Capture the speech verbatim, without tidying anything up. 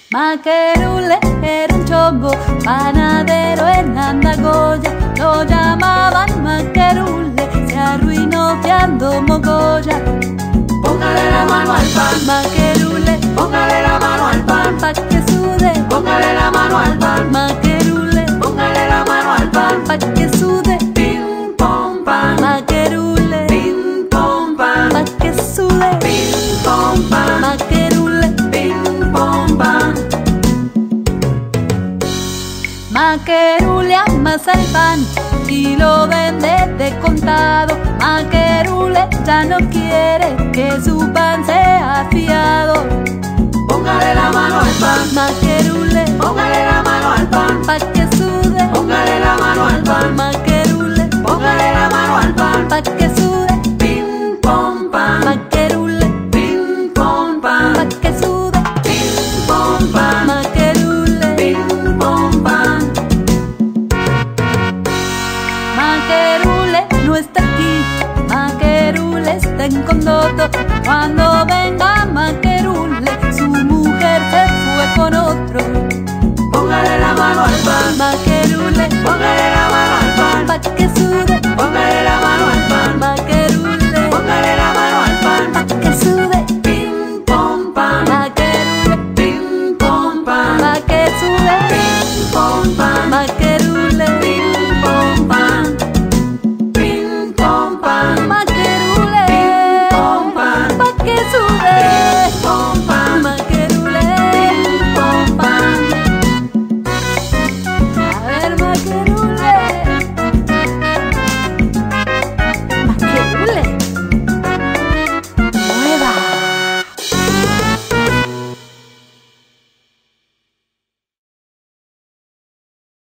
Maquerule era un chongo, panadero en Andagoya. Lo llamaban Maquerule, se arruinó fiando mogolla. Póngale la mano al pan, Maquerule, póngale la mano al pan, pa' que sude. póngale la mano al pan, Maquerule, póngale la mano al pan, pa' que sude. pim pom pan, Maquerule, pim pom pan, pa' que sude. pim pom pan, Maquerule, pim pom pan. Maquerule amasa el pan y lo vende de contado. Maquerule ya no quiere que su pan sea fiado. Póngale la mano al pan, Maquerule, póngale la mano al pan, pa' que sude. póngale la mano al pan, Maquerule, póngale la mano al pan, pa' que sude. pim pom pan, Maquerule, pim pom pan, pa' que sude. pim pom pan, Maquerule, pim pom pan. Maquerule no está aquí, Maquerule está en Condoto. Cuando venga Maquerule, su mujer se fue con otro. Póngale la mano al pan, Maquerule, póngale la mano al pan, pa' que sude. póngale la mano al pan, Maquerule, póngale la mano al pan, pa' que sude. pim pom pan,